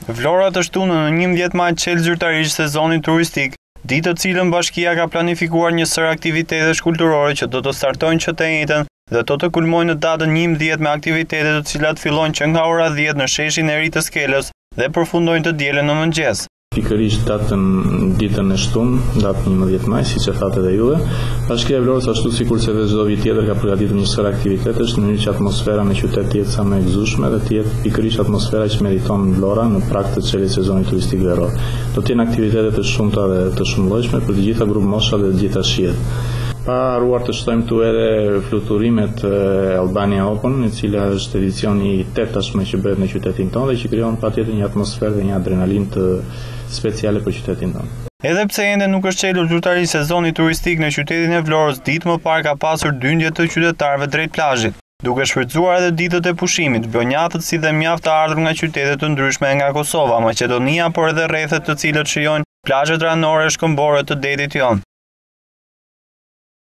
Vlora të shtunën në 11 maj çel zyrtarisht sezonin turistik, ditë të cilën bashkia ka planifikuar një sër aktivitetesh kulturore që do të startojnë që të njëjtën dhe do të kulmojnë në datën 11 me aktivitete të cilat fillojnë që nga ora 10 në sheshin e ri të Skelës dhe përfundojnë të dielën në mëngjes. Pikërisht ditën e shtunë, datën 11 maj, siç e thatë edhe juve, Bashkia e Vlorës ashtu sikurse edhe çdo vit tjetër ka përgatitur një sër aktivitetesh në mënyrë që atmosfera në qytet të jetë sa më e gëzueshme dhe të jetë pikërisht atmosfera që meriton Vlora në prag të çeljes sezonit turistik veror. Do të jenë aktivitete të shumta dhe të shumëllojshme për të gjitha grup mosha dhe të gjitha shijet. Pa haruar të shtojmë këtu edhe fluturimet Albania Open, e cila është edicioni i 8 tashmë që bëhet në qytetin tonë dhe që krijon patjetër një atmosferë dhe një adrenalinë të speciale për qytetin tonë. Edhe pse ende nuk është çelur zyrtarisht sezoni turistik në qytetin e Vlorës, ditë më parë ka pasur dyndje të qytetarëve drejt plazhit, duke shfrytzuar edhe ditët e pushimit, blonjatët si dhe mjaft të ardhur nga qytete të ndryshme nga Kosova, Maqedonia, por edhe rrethet të cilët shijojnë plazhet ranore shkëmbore të detit jon.